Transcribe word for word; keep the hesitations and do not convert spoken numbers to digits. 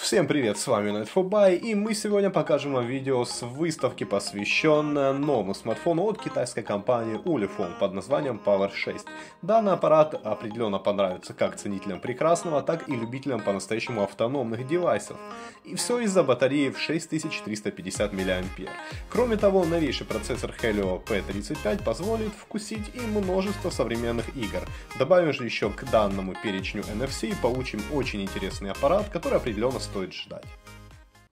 Всем привет, с вами Netforbay, и мы сегодня покажем вам видео с выставки, посвященной новому смартфону от китайской компании Ulefone под названием Power шесть. Данный аппарат определенно понравится как ценителям прекрасного, так и любителям по-настоящему автономных девайсов. И все из-за батареи в шесть тысяч триста пятьдесят миллиампер. Кроме того, новейший процессор Helio пи тридцать пять позволит вкусить и множество современных игр. Добавим же еще к данному перечню эн эф си и получим очень интересный аппарат, который определенно стоит ждать.